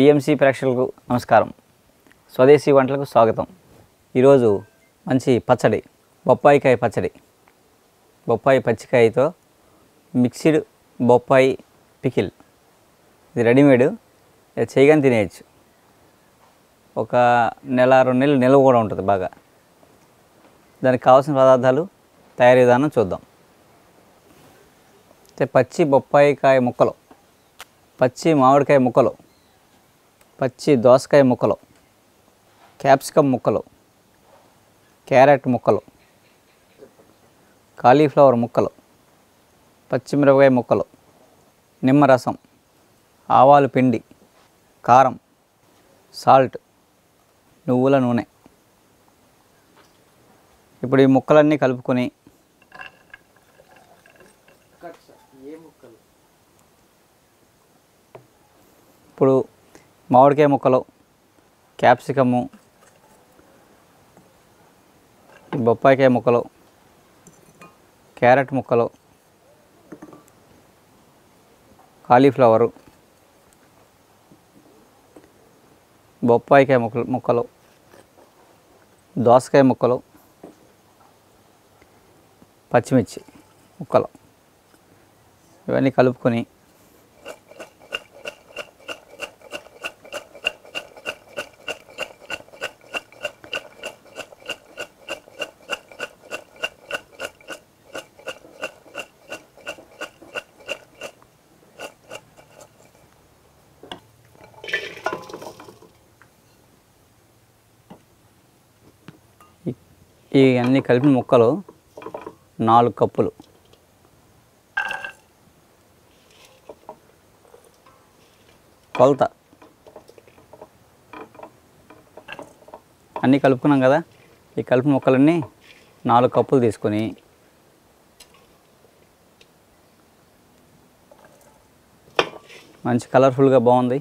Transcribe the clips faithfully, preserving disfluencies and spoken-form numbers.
PMC ప్రేక్షకులకు నమస్కారం. స్వదేశీ వంటలకు స్వాగతం. ఈరోజు మంచి పచ్చడి, బొప్పాయికాయ పచ్చడి. బొప్పాయి పచ్చికాయతో మిక్స్డ్ బొప్పాయి పికిల్. ఇది రెడీమేడ్, ఇది చేయగానే తినేయచ్చు. ఒక నెల రెండు నెలలు నిల్వ కూడా ఉంటుంది బాగా. దానికి కావాల్సిన పదార్థాలు, తయారీ విధానం చూద్దాం. పచ్చి బొప్పాయికాయ ముక్కలు, పచ్చి మామిడికాయ ముక్కలు, పచ్చి దోసకాయ ముక్కలు, క్యాప్సికమ్ ముక్కలు, క్యారెట్ ముక్కలు, కాలీఫ్లవర్ ముక్కలు, పచ్చిమిరపకాయ ముక్కలు, నిమ్మరసం, ఆవాలు పిండి, కారం, సాల్ట్, నువ్వుల నూనె. ఇప్పుడు ఈ ముక్కలన్నీ కలుపుకొని ఇప్పుడు మామిడికాయ ముక్కలు, క్యాప్సికము, బొప్పాయికాయ ముక్కలు, క్యారెట్ ముక్కలు, కాలీఫ్లవరు, బొప్పాయికాయ ముక్కలు ముక్కలు దోసకాయ ముక్కలు, పచ్చిమిర్చి ముక్కలు ఇవన్నీ కలుపుకొని ఈ అన్నీ కలిపిన ముక్కలు నాలుగు కప్పులు. కొలత అన్నీ కలుపుకున్నాం కదా. ఈ కలిపిన ముక్కలన్నీ నాలుగు కప్పులు తీసుకొని మంచి కలర్ఫుల్గా బాగుంది.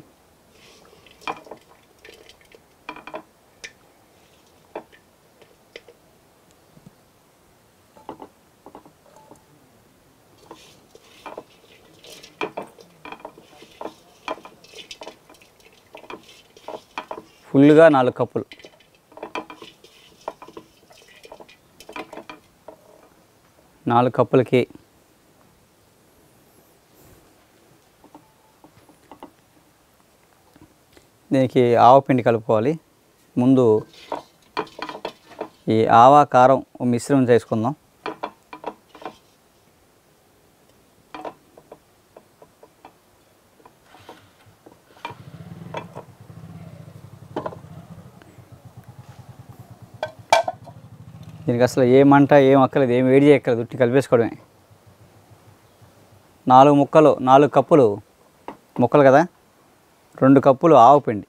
ఫుల్గా నాలుగు కప్పులు. నాలుగు కప్పులకి దీనికి ఆవపిండి కలుపుకోవాలి. ముందు ఈ ఆవా కారం మిశ్రమం చేసుకుందాం. దీనికి అసలు ఏ మంట ఏం అక్కర్లేదు, ఏం వేడి చేయక్కర్లేదు, ఉట్టి కలిపేసుకోవడమే. నాలుగు ముక్కలు నాలుగు కప్పులు ముక్కలు కదా, రెండు కప్పులు ఆవపిండి,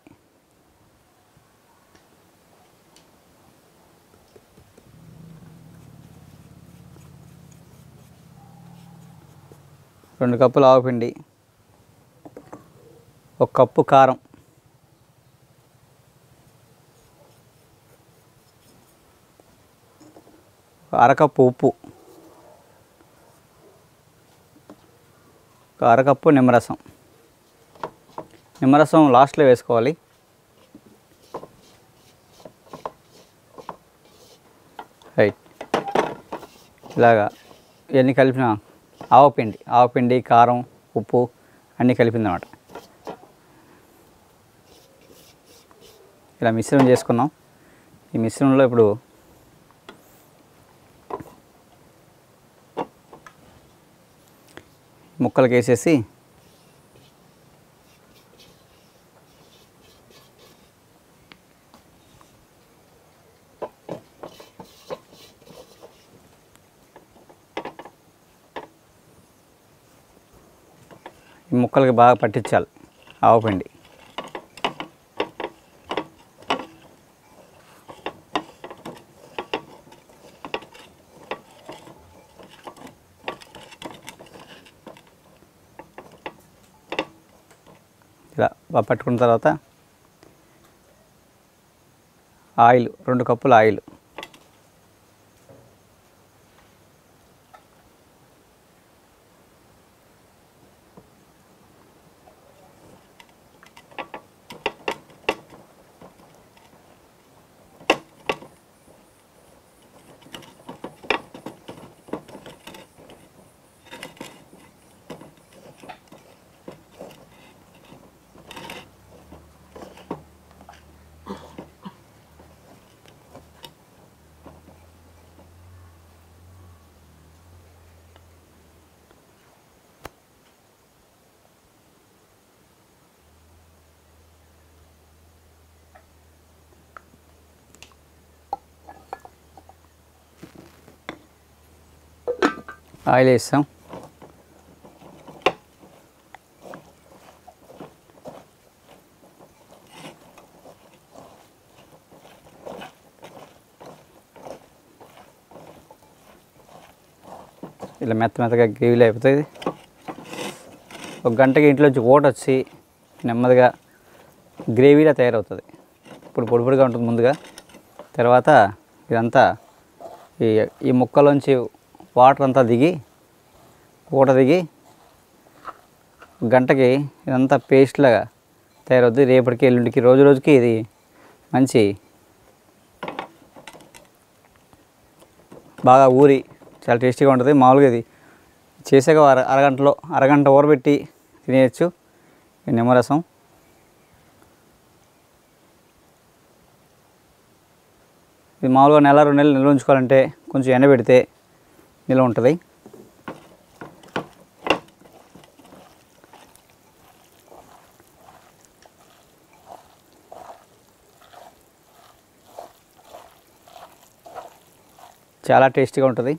రెండు కప్పులు ఆవపిండి, ఒక కప్పు కారం, అరకప్పు ఉప్పు, ఒక అరకప్పు నిమ్మరసం. నిమ్మరసం లాస్ట్లో వేసుకోవాలి. రైట్. ఇలాగా ఇవన్నీ కలిపిన ఆవపిండి ఆవపిండి కారం ఉప్పు అన్నీ కలిపిందన్నమాట. ఇలా మిశ్రమం చేసుకున్నాం. ఈ మిశ్రమంలో ఇప్పుడు ముక్కలకి వేసేసి ఈ ముక్కలకి బాగా పట్టించాలి ఆవపిండి. ఇలా బాగా పట్టుకున్న తర్వాత ఆయిల్, రెండు కప్పుల ఆయిల్, ఆయిల్ వేస్తాం. ఇలా మెత్త మెత్తగా గ్రేవీలో అయిపోతుంది. ఒక గంటకి ఇంట్లోంచి ఓట వచ్చి నెమ్మదిగా గ్రేవీలా తయారవుతుంది. ఇప్పుడు పొడి పొడిగా ఉంటుంది ముందుగా, తర్వాత ఇదంతా ఈ ఈ ముక్కలోంచి వాటర్ అంతా దిగి ఊట దిగి గంటకి ఇదంతా పేస్ట్ లాగా తయారవుతుంది. రేపటికి ఎల్లుండికి రోజు రోజుకి ఇది మంచి బాగా ఊరి చాలా టేస్టీగా ఉంటుంది. మామూలుగా ఇది చేసాక అర అరగంటలో అరగంట ఊరబెట్టి తినేయచ్చు. నిమ్మరసం ఇది మామూలుగా నెల రెండు నెలలు నిల్వ ఉంచుకోవాలంటే కొంచెం ఎండబెడితే నిల్వ ఉంటుంది. చాలా టేస్టీగా ఉంటుంది.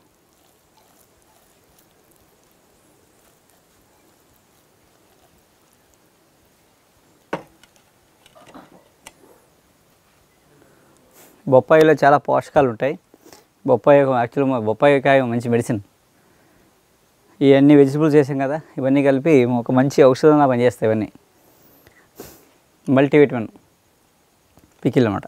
బొప్పాయిలో చాలా పోషకాలు ఉంటాయి. బొప్పాయి యాక్చువల్గా బొప్పాయికాయ మంచి మెడిసిన్. ఇవన్నీ వెజిటబుల్స్ చేసాం కదా, ఇవన్నీ కలిపి ఒక మంచి ఔషధంగా పనిచేస్తాయి. ఇవన్నీ మల్టీవిటమిన్ పికిల్ అన్నమాట.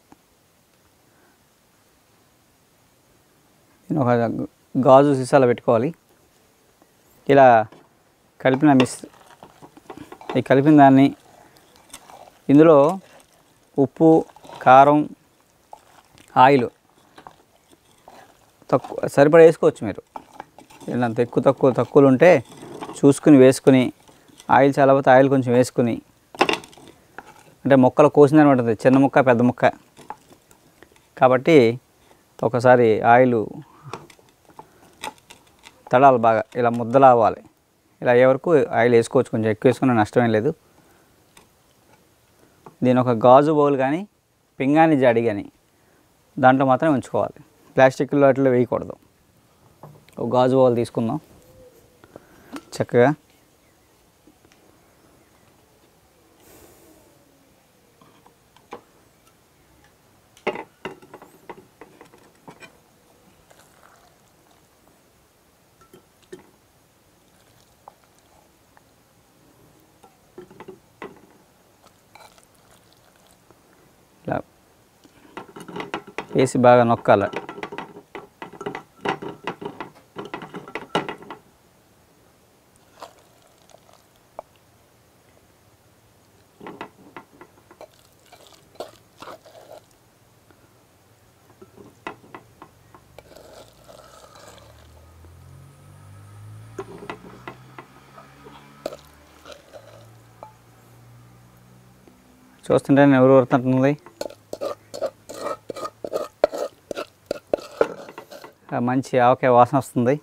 ఒక గాజు సీసాలో పెట్టుకోవాలి. ఇలా కలిపిన మిస్ ఈ కలిపిన దాన్ని ఇందులో ఉప్పు, కారం, ఆయిల్ తక్కువ సరిపడా వేసుకోవచ్చు. మీరు ఇలాంత ఎక్కువ తక్కువ తక్కువలు ఉంటే చూసుకుని వేసుకుని, ఆయిల్ చాలా పోతే ఆయిల్ కొంచెం వేసుకుని, అంటే మొక్కలు కోసిందని ఉంటుంది, చిన్న ముక్క పెద్ద ముక్క కాబట్టి ఒకసారి ఆయిల్ తడాలి బాగా, ఇలా ముద్దలా అవ్వాలి. ఇలా అయ్యే వరకు ఆయిల్ వేసుకోవచ్చు. కొంచెం ఎక్కువ వేసుకున్న నష్టమేం లేదు. దీని ఒక గాజు బౌల్ కానీ పింగాణి జాడి కానీ దాంట్లో మాత్రమే ఉంచుకోవాలి. ప్లాస్టిక్లో అట్లా వేయకూడదు. ఒక గాజు బౌల్ తీసుకుందాం. చక్కగా ఇలా వేసి బాగా నొక్కాలి. చూస్తుంటే ఎవరు ఊరుతుంటుంది. మంచి ఆవకాయ వాసన వస్తుంది.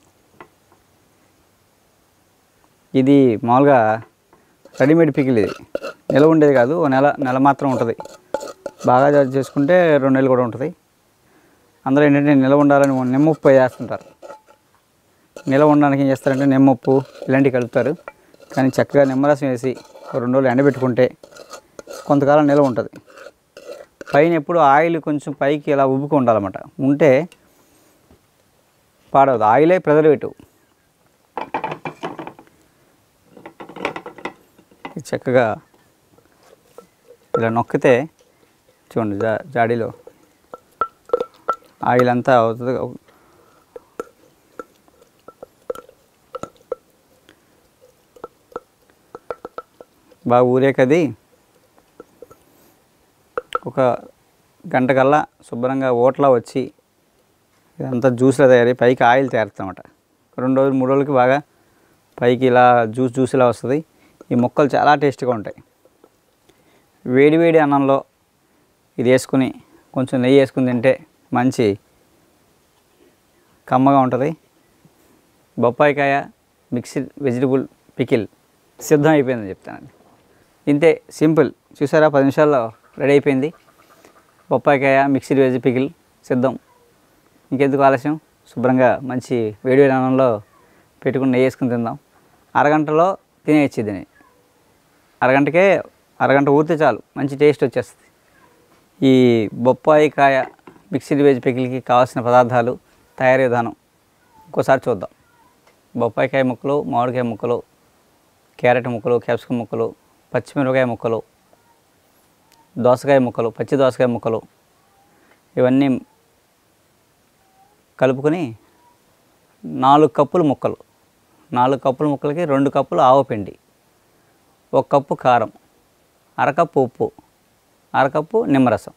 ఇది మామూలుగా రెడీమేడ్ పికిల్. ఇది నిల్వ ఉండేది కాదు, నెల నెల మాత్రం ఉంటుంది. బాగా చేసుకుంటే రెండు నెలలు కూడా ఉంటుంది. అందరూ ఏంటంటే నిల్వ ఉండాలని నిమ్మప్పు వేస్తుంటారు. నిల్వ ఉండడానికి ఏం చేస్తారంటే నిమ్మప్పు ఇలాంటివి కలుపుతారు. కానీ చక్కగా నిమ్మరసం వేసి రెండు రోజులు ఎండబెట్టుకుంటే కొంతకాలం నిల్వ ఉంటుంది. పైన ఎప్పుడు ఆయిల్ కొంచెం పైకి ఇలా ఉబ్బుకు ఉండాలన్నమాట. ఉంటే పాడవదు. ఆయిలే ప్రిజర్వేటివ్. చక్కగా ఇలా నొక్కితే చూడండి, జా జాడీలో ఆయిల్ అంతా అవుతుంది. బాగా ఊరేకది ఒక గంట కల్లా శుభ్రంగా ఓట్లా వచ్చి ఇదంతా జ్యూస్లో తయారై పైకి ఆయిల్ తయారుతుందన్నమాట. రెండు రోజులు మూడు రోజులకి బాగా పైకి ఇలా జ్యూస్ జ్యూస్ ఇలా వస్తుంది. ఈ ముక్కలు చాలా టేస్ట్గా ఉంటాయి. వేడి వేడి అన్నంలో ఇది వేసుకుని కొంచెం నెయ్యి వేసుకుని తింటే మంచి కమ్మగా ఉంటుంది. బొప్పాయికాయ మిక్స్డ్ వెజిటబుల్ పికిల్ సిద్ధం అయిపోయిందని చెప్తానండి. ఇంతే, సింపుల్. చూసారా, పది నిమిషాల్లో రెడీ అయిపోయింది. బొప్పాయికాయ మిక్స్డ్ వెజ్ పికిల్ సిద్ధం. ఇంకెందుకు ఆలస్యం, శుభ్రంగా మంచి వేడి వేడి అన్నంలో పెట్టుకుని నెయ్యి వేసుకుని తిందాం. అరగంటలో తినేయచ్చు దీన్ని. అరగంటకే అరగంట ఊరితే చాలు, మంచి టేస్ట్ వచ్చేస్తుంది. ఈ బొప్పాయి కాయ మిక్స్డ్ వెజ్ పికిల్కి కావాల్సిన పదార్థాలు, తయారీ విధానం ఇంకోసారి చూద్దాం. బొప్పాయికాయ ముక్కలు, మామిడికాయ ముక్కలు, క్యారెట్ ముక్కలు, క్యాప్సికమ్ ముక్కలు, పచ్చిమిరపకాయ ముక్కలు, దోసకాయ ముక్కలు, పచ్చి దోసకాయ ముక్కలు ఇవన్నీ కలుపుకొని నాలుగు కప్పులు ముక్కలు, నాలుగు కప్పుల ముక్కలకి రెండు కప్పులు ఆవపిండి, ఒక కప్పు కారం, అరకప్పు ఉప్పు, అరకప్పు నిమ్మరసం.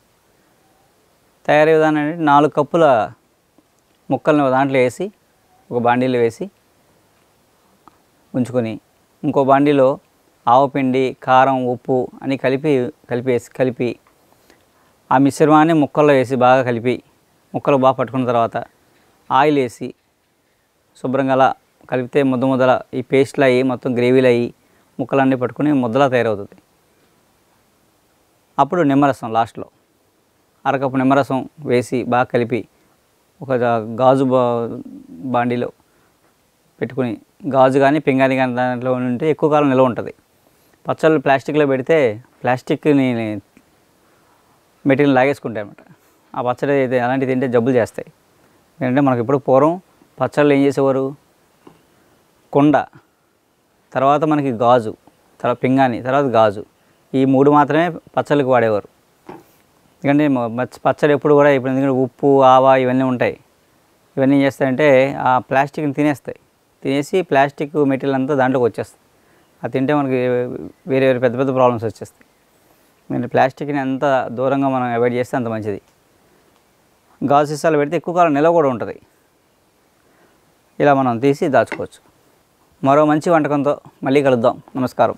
తయారీ విధానం అంటే నాలుగు కప్పుల ముక్కల్ని దాంట్లో వేసి ఒక బాండీలో వేసి ఉంచుకొని ఇంకో బాండీలో ఆవపిండి, కారం, ఉప్పు అని కలిపి కలిపేసి కలిపి ఆ మిశ్రమాన్ని ముక్కల్లో వేసి బాగా కలిపి ముక్కలు బాగా పట్టుకున్న తర్వాత ఆయిల్ వేసి శుభ్రంగా అలా కలిపితే ముద్ద ముద్దల ఈ పేస్ట్లు అయ్యి మొత్తం గ్రేవీలు అయ్యి ముక్కలన్నీ పట్టుకుని ముద్దలా తయారవుతుంది. అప్పుడు నిమ్మరసం లాస్ట్లో అరకప్పు నిమ్మరసం వేసి బాగా కలిపి ఒక గాజు బా బాండీలో పెట్టుకుని, గాజు కానీ పింగాణి కానీ దాంట్లో ఉంటే ఎక్కువ కాలం నిల్వ ఉంటుంది. పచ్చళ్ళు ప్లాస్టిక్లో పెడితే ప్లాస్టిక్ని మెటీరియల్ లాగేసుకుంటాయి అన్నమాట. ఆ పచ్చడి అయితే అలాంటివి తింటే జబ్బులు చేస్తాయి. ఎందుకంటే మనకు ఇప్పుడు పూర్వం పచ్చళ్ళు ఏం చేసేవారు, కుండ, తర్వాత మనకి గాజు, తర్వాత పింగాణి, తర్వాత గాజు, ఈ మూడు మాత్రమే పచ్చళ్ళకి వాడేవారు. ఎందుకంటే పచ్చడి ఎప్పుడు కూడా ఇప్పుడు ఎందుకంటే ఉప్పు, ఆవా ఇవన్నీ ఉంటాయి. ఇవన్నీ ఏం చేస్తాయంటే ఆ ప్లాస్టిక్ని తినేస్తాయి. తినేసి ప్లాస్టిక్ మెటీరియల్ అంతా దాంట్లోకి వచ్చేస్తుంది. అది తింటే మనకి వేరే వేరే పెద్ద పెద్ద ప్రాబ్లమ్స్ వచ్చేస్తాయి. ఎందుకంటే ప్లాస్టిక్ని ఎంత దూరంగా మనం అవాయిడ్ చేస్తే అంత మంచిది. గాజు సీసాలు పెడితే ఎక్కువ కాలం నిల్వ కూడా ఉంటుంది. ఇలా మనం తీసి దాచుకోవచ్చు. మరో మంచి వంటకంతో మళ్ళీ కలుద్దాం. నమస్కారం.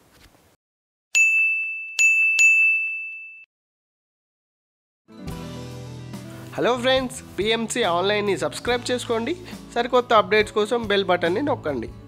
హలో ఫ్రెండ్స్, పిఎంసి ఆన్లైన్ని సబ్స్క్రైబ్ చేసుకోండి. సరికొత్త అప్డేట్స్ కోసం బెల్ బటన్ని నొక్కండి.